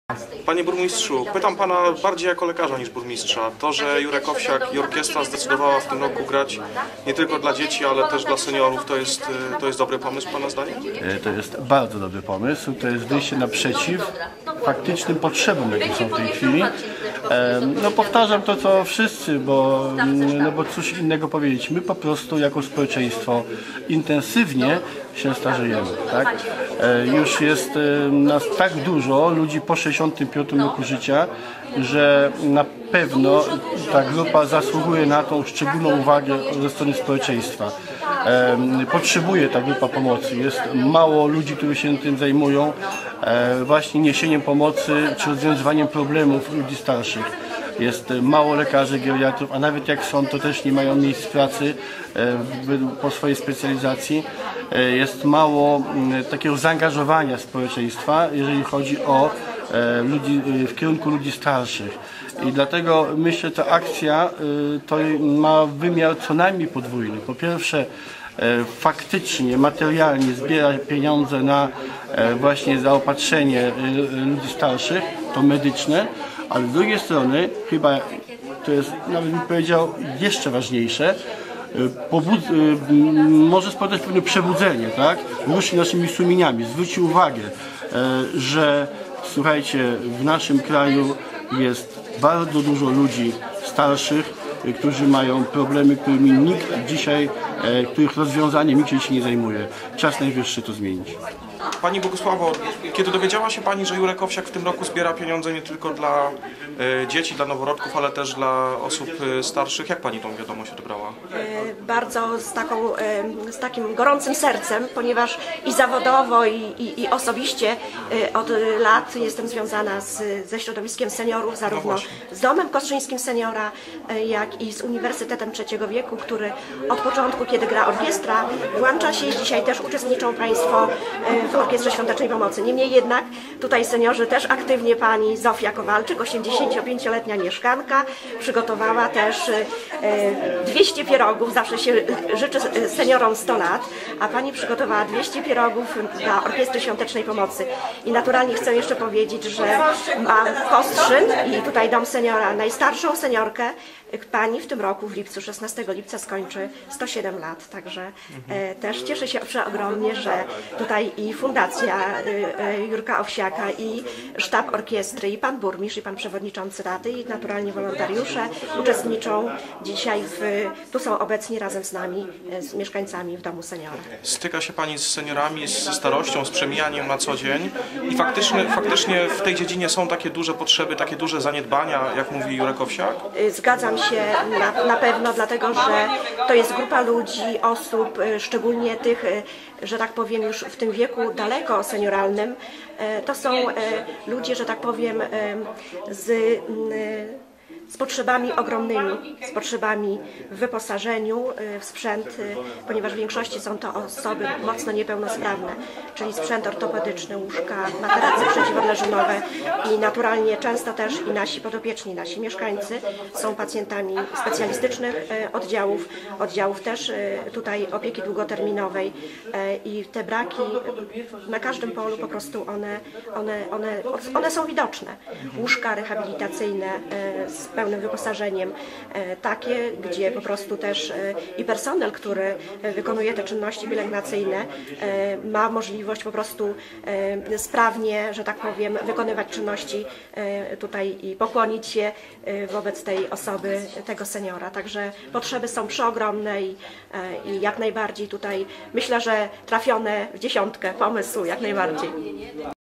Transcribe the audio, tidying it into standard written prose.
Panie burmistrzu, pytam pana bardziej jako lekarza niż burmistrza. To, że Jurek Owsiak i orkiestra zdecydowała w tym roku grać nie tylko dla dzieci, ale też dla seniorów, to jest dobry pomysł pana zdaniem? To jest bardzo dobry pomysł. To jest wyjście naprzeciw faktycznym potrzebom, jakie są w tej chwili. No powtarzam to, co wszyscy, bo cóż innego powiedzieć. My po prostu jako społeczeństwo intensywnie się starzejemy, tak? Już jest nas tak dużo ludzi po 65 roku życia, że na pewno ta grupa zasługuje na tą szczególną uwagę ze strony społeczeństwa. Potrzebuje ta grupa pomocy. Jest mało ludzi, którzy się tym zajmują, właśnie niesieniem pomocy czy rozwiązywaniem problemów ludzi starszych. Jest mało lekarzy, geriatrów, a nawet jak są, to też nie mają miejsc pracy po swojej specjalizacji. Jest mało takiego zaangażowania społeczeństwa, jeżeli chodzi o ludzi, w kierunku ludzi starszych. I dlatego myślę, że ta akcja to ma wymiar co najmniej podwójny. Po pierwsze, faktycznie, materialnie zbiera pieniądze na właśnie zaopatrzenie ludzi starszych, to medyczne, ale z drugiej strony, chyba to jest, nawet bym powiedział, jeszcze ważniejsze, może spowodować pewne przebudzenie, tak? Ruszy naszymi sumieniami, zwróci uwagę, że słuchajcie, w naszym kraju jest bardzo dużo ludzi starszych, którzy mają problemy, którymi nikt dzisiaj, których rozwiązaniem nikt się nie zajmuje. Czas najwyższy to zmienić. Pani Bogusławo, kiedy dowiedziała się pani, że Jurek Owsiak w tym roku zbiera pieniądze nie tylko dla dzieci, dla noworodków, ale też dla osób starszych, jak pani tą wiadomość odebrała? Bardzo z takim gorącym sercem, ponieważ i zawodowo, i osobiście od lat jestem związana ze środowiskiem seniorów, zarówno z Domem Kostrzyńskim Seniora, jak i z Uniwersytetem Trzeciego Wieku, który od początku, kiedy gra orkiestra, włącza się. Dzisiaj też uczestniczą Państwo w Orkiestrze Świątecznej Pomocy. Niemniej jednak tutaj seniorzy też aktywnie, pani Zofia Kowalczyk, 85-letnia mieszkanka, przygotowała też 200 pierogów, zawsze się życzy seniorom 100 lat, a pani przygotowała 200 pierogów dla Orkiestry Świątecznej Pomocy. I naturalnie chcę jeszcze powiedzieć, że ma Kostrzyn i tutaj Dom Seniora najstarszą seniorkę. Pani w tym roku, w lipcu, 16 lipca skończy 107 lat, także też cieszę się przeogromnie, że tutaj i Fundacja Jurka Owsiaka, i sztab orkiestry, i pan burmistrz, i pan przewodniczący rady, i naturalnie wolontariusze uczestniczą dzisiaj, tu są obecni razem z nami, z mieszkańcami w Domu Seniora. Styka się pani z seniorami, ze starością, z przemijaniem na co dzień i faktycznie w tej dziedzinie są takie duże potrzeby, takie duże zaniedbania, jak mówi Jurek Owsiak? Zgadzam się na pewno, dlatego że to jest grupa ludzi, osób, szczególnie tych, że tak powiem, już w tym wieku daleko senioralnym. To są ludzie, że tak powiem, z potrzebami ogromnymi, z potrzebami w wyposażeniu, w sprzęt, ponieważ w większości są to osoby mocno niepełnosprawne, czyli sprzęt ortopedyczny, łóżka, materace przeciwodleżynowe i naturalnie często też i nasi podopieczni, nasi mieszkańcy są pacjentami specjalistycznych oddziałów też tutaj opieki długoterminowej i te braki na każdym polu po prostu one są widoczne. Łóżka rehabilitacyjne z pełnym wyposażeniem, takie, gdzie po prostu też i personel, który wykonuje te czynności pielęgnacyjne, ma możliwość po prostu sprawnie, że tak powiem, wykonywać czynności tutaj i pokłonić się wobec tej osoby, tego seniora. Także potrzeby są przeogromne i jak najbardziej tutaj myślę, że trafione w dziesiątkę pomysłu, jak najbardziej.